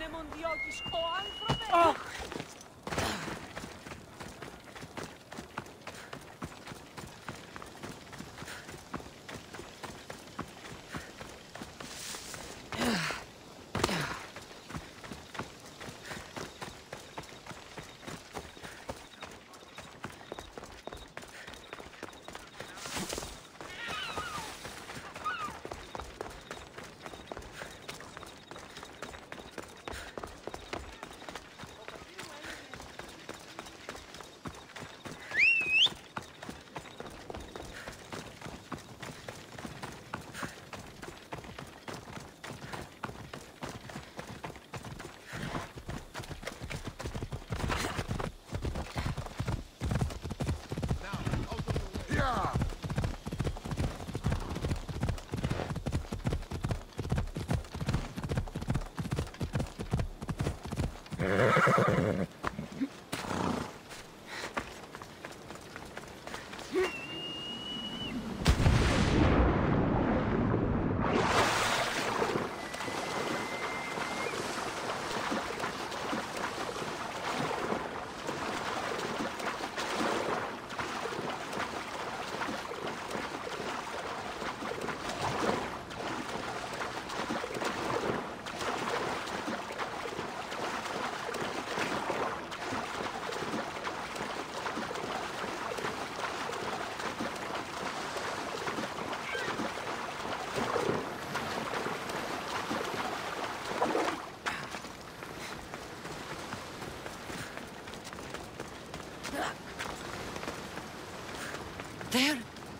They're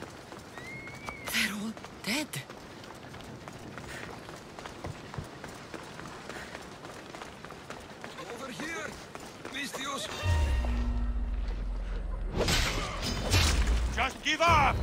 all dead. Over here, Misthios. Just give up!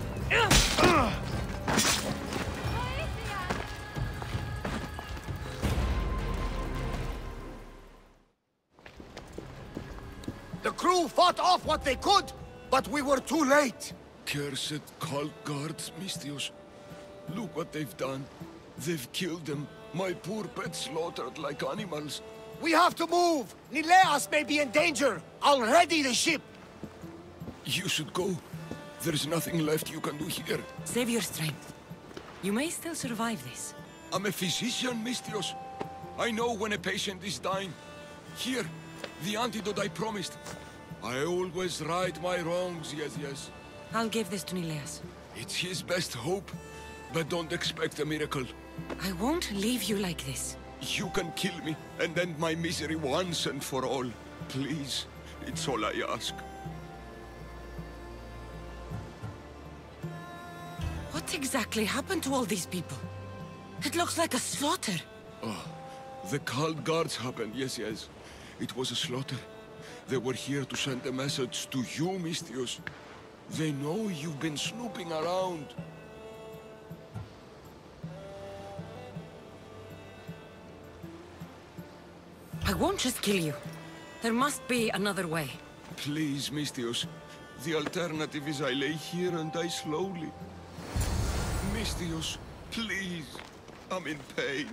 The crew fought off what they could, but we were too late. Cursed cult guards, Misthios. Look what they've done. They've killed them. My poor pets slaughtered like animals. We have to move! Nileas may be in danger! I'll ready the ship! You should go. There's nothing left you can do here. Save your strength. You may still survive this. I'm a physician, Misthios. I know when a patient is dying. Here, the antidote I promised. I always right my wrongs, yes. I'll give this to Nileas. It's his best hope, but don't expect a miracle. I won't leave you like this. You can kill me and end my misery once and for all. Please, it's all I ask. What exactly happened to all these people? It looks like a slaughter. Oh, the cult guards happened, yes. It was a slaughter. They were here to send a message to you, Misthios. They know you've been snooping around. I won't just kill you. There must be another way. Please, Misthios. The alternative is I lay here and die slowly. Misthios, please. I'm in pain.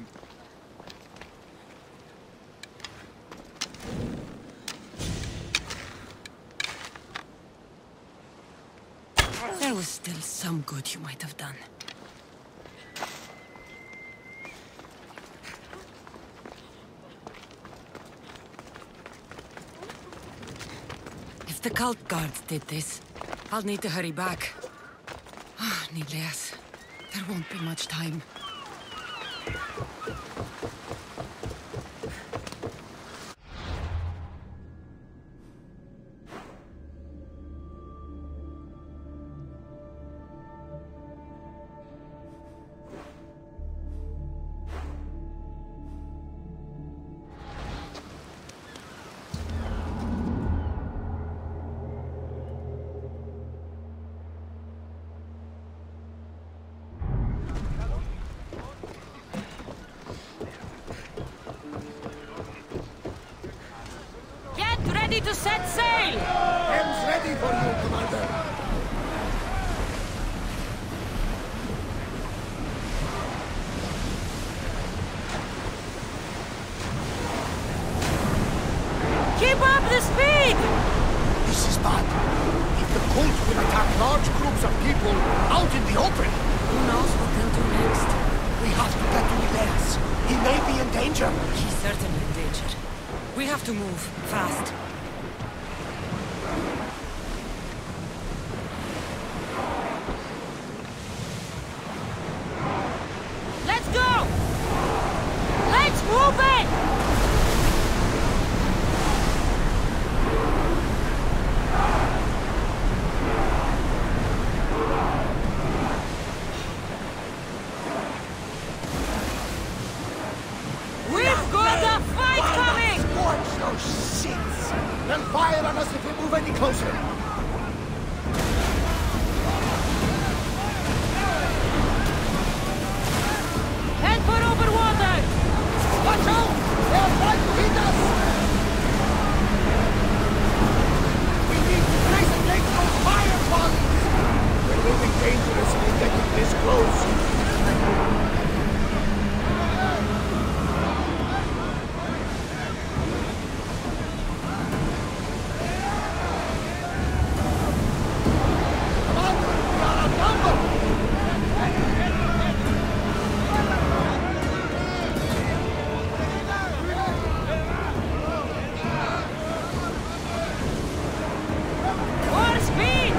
There was still some good you might have done. If the cult guards did this, I'll need to hurry back. Ah, Nileas, there won't be much time. Ready to set sail! Helm's ready for you, Commander. Keep up the speed! This is bad. If the cult will attack large groups of people out in the open, Who knows what they'll do next? we have to get to Nileas. He may be in danger. He's certainly in danger. We have to move, fast. Let's go! Let's move it! We've got a fight coming! Scorch those shits! They'll fire on us if we move any closer. Head for over water! Watch out! They are trying to hit us! We need to brace against those fire volleys! We're moving dangerously getting this close. Commander, we are outnumbered! More speed!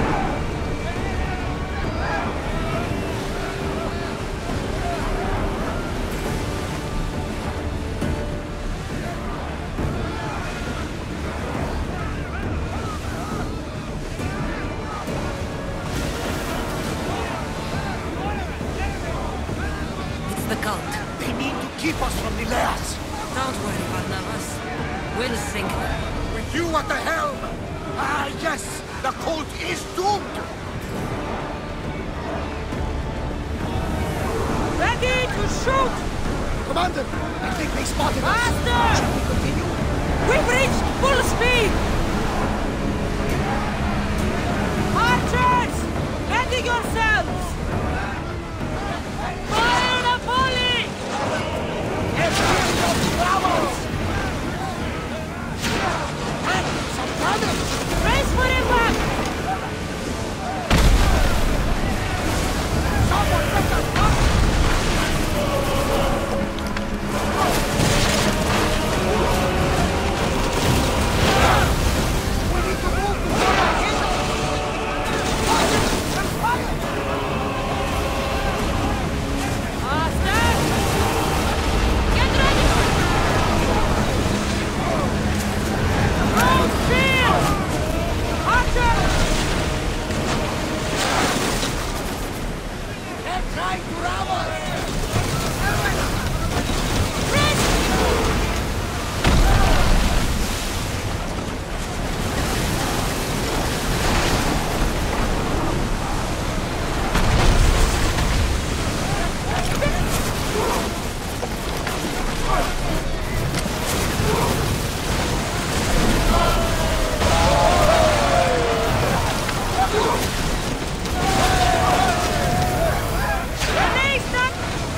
It's the cult. They mean to keep us from Nileas. Don't worry, Barnabas. We'll sink them. With you at the helm! Ah, yes! The cult is doomed! Ready to shoot! Commander, I think they spotted us. Faster! Shall we continue? We've reached full speed! Archers! Ready yourselves! Fire the volley! Bravos! And some damage! Brace for impact! Someone let us up! We need to move before they hit us! Fire! There's fire! Faster! Get ready! Roll shield! Archers! They're trying to ram us! Release them!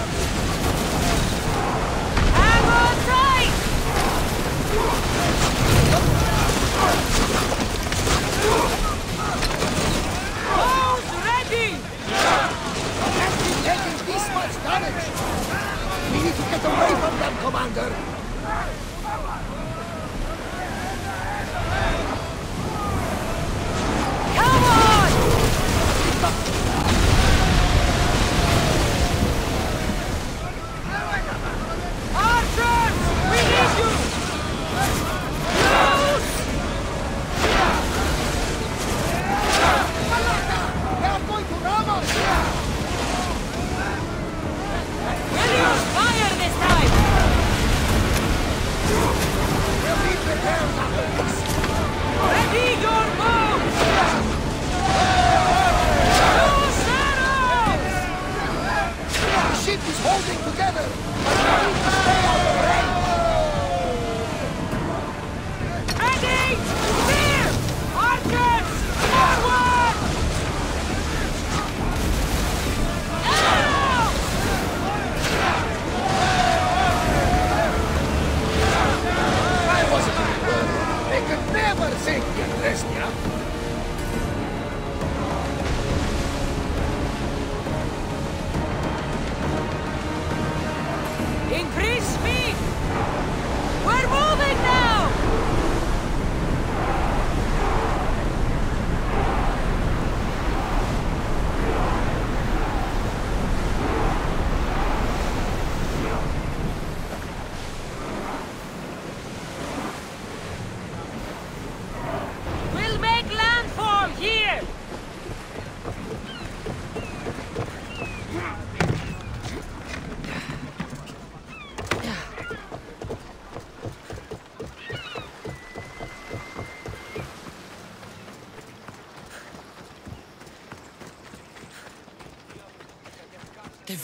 Hammer tight! Bows ready! Can't be taking this much damage! We need to get away from them, Commander! Come on! Archers! We need you! Loose! They are going to ram us! Will you fire this time? We'll need repairs after this! Ready your bows! Loose arrows! The ship is holding together! But we need to stay out of range! Ready! Steer! Archers! Forward! Arrows! I wasn't even worried. They could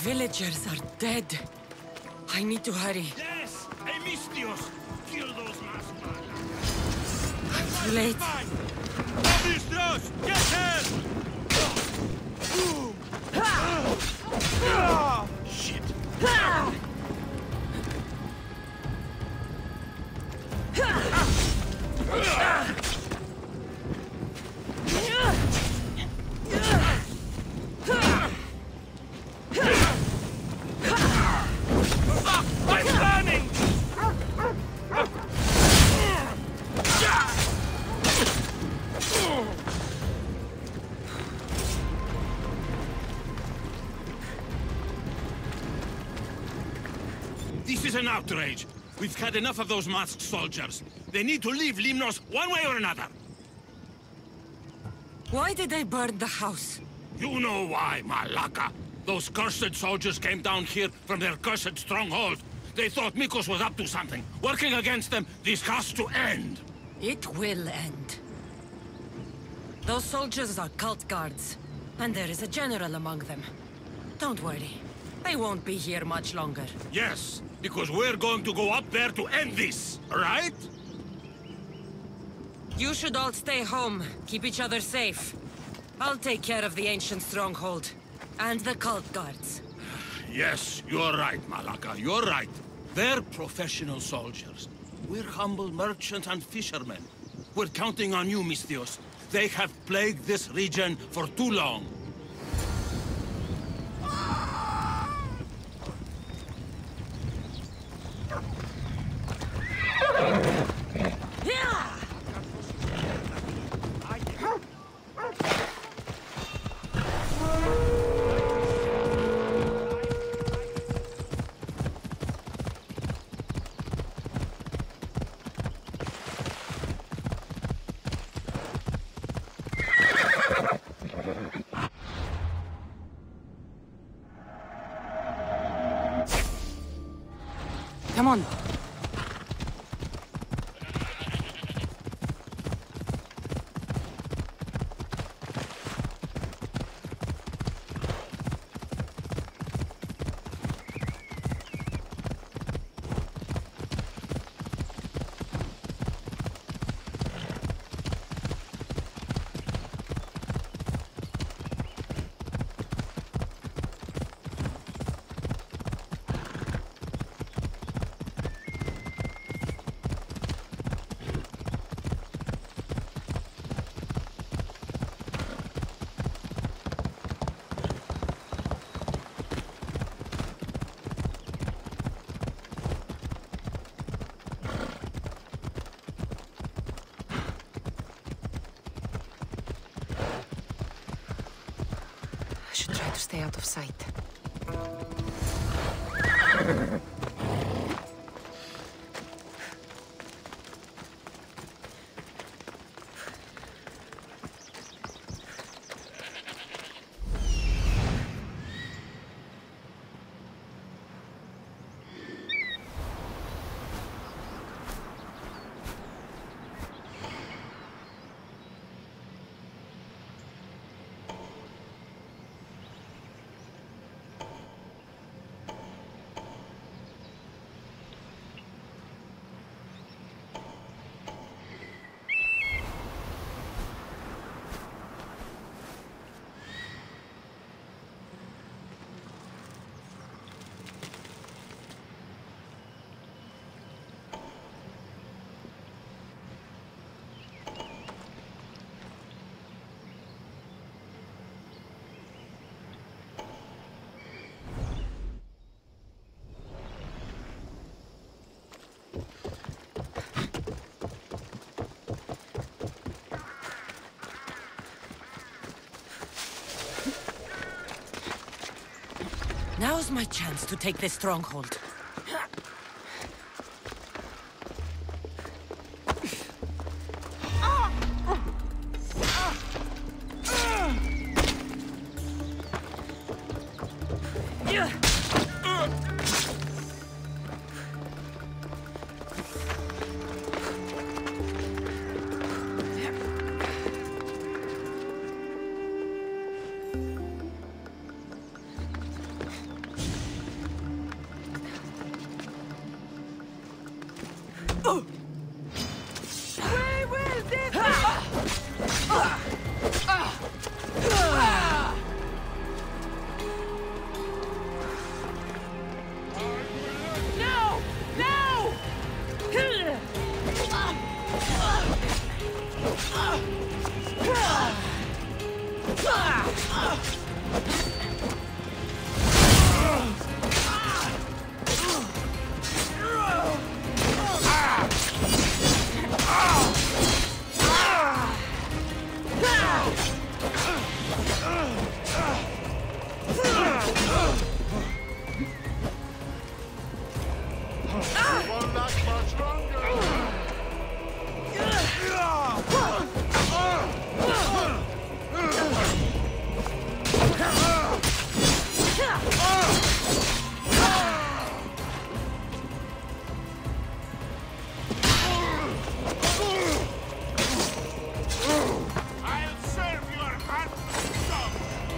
villagers are dead. I need to hurry. Yes! Emistios! Kill those maskmen! Too late. Emistios! Get him! Shit! I'm burning! This is an outrage. We've had enough of those masked soldiers. They need to leave Limnos one way or another. Why did they burn the house? You know why, Malaka. Those cursed soldiers came down here from their cursed stronghold. They thought Mikos was up to something. Working against them, this has to end. It will end. Those soldiers are cult guards, and there is a general among them. Don't worry. They won't be here much longer. Yes, because we're going to go up there to end this, right? You should all stay home. Keep each other safe. I'll take care of the ancient stronghold. And the cult guards. Yes, you're right, Malaka, you're right. They're professional soldiers. We're humble merchants and fishermen. We're counting on you, Misthios. They have plagued this region for too long. Come on. Stay out of sight. Now's my chance to take this stronghold. We will defend! No! No! Won't last much longer. I'll serve your handsome.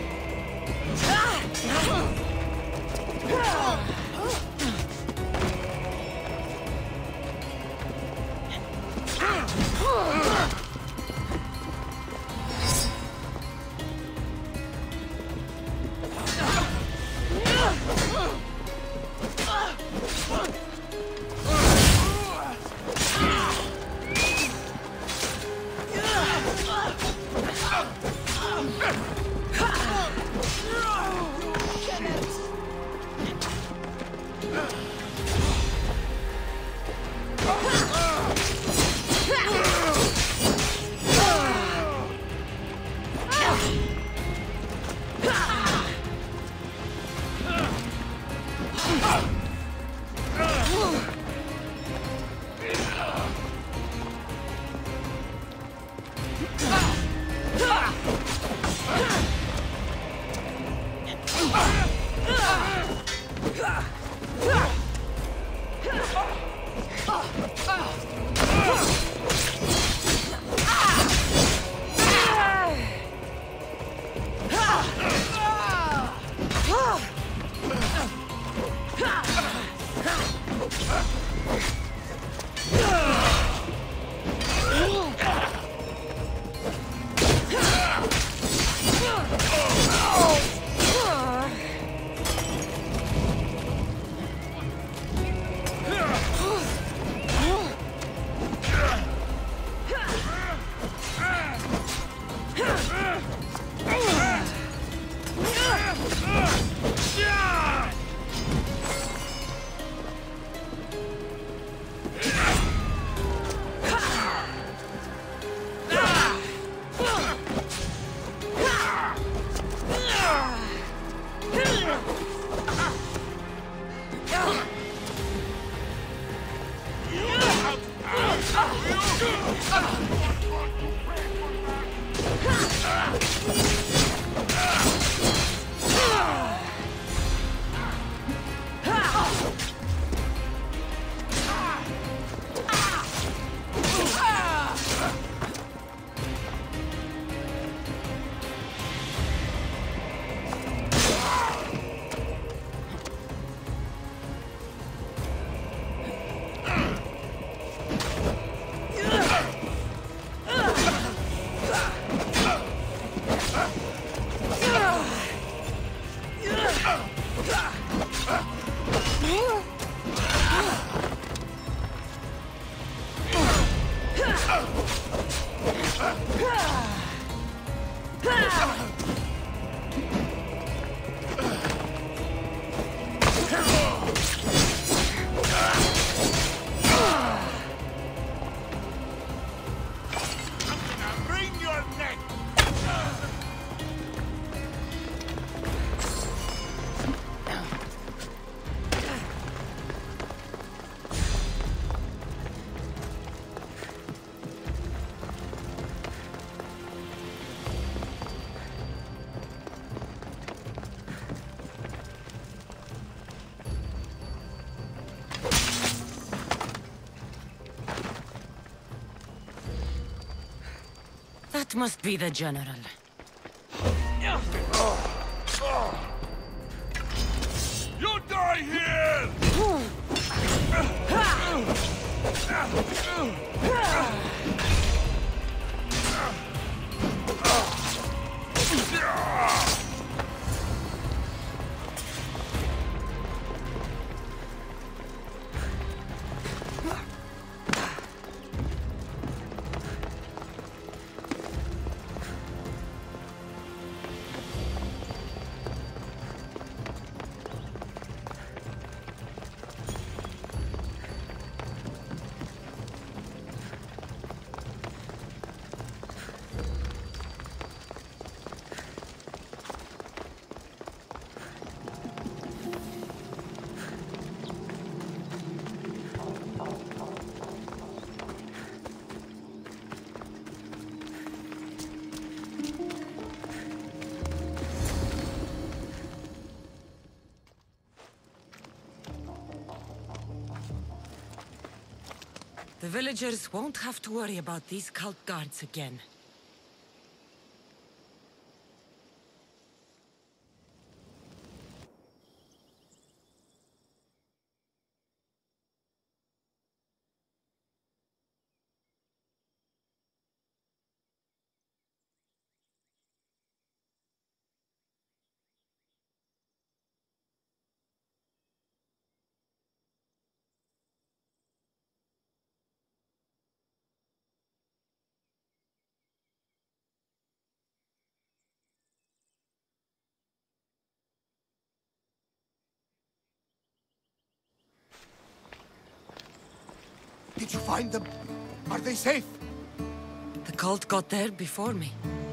That must be the general. You die here! The villagers won't have to worry about these cult guards again. Did you find them? Are they safe? The cult got there before me.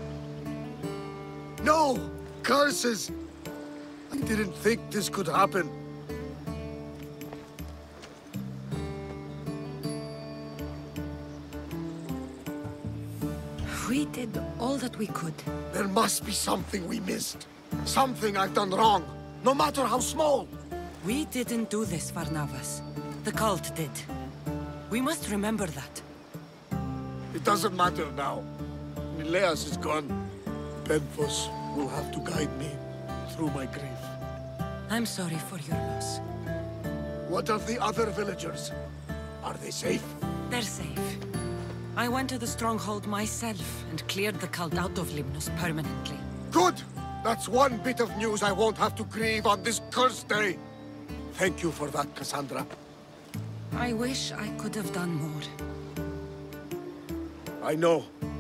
No! Curses! I didn't think this could happen. We did all that we could. There must be something we missed. Something I've done wrong, no matter how small. We didn't do this, Varnavas. The cult did. We must remember that. It doesn't matter now. Mileas is gone. Benthos will have to guide me through my grief. I'm sorry for your loss. What of the other villagers? Are they safe? They're safe. I went to the stronghold myself and cleared the cult out of Limnos permanently. Good! That's one bit of news I won't have to grieve on this cursed day. Thank you for that, Cassandra. I wish I could have done more. I know.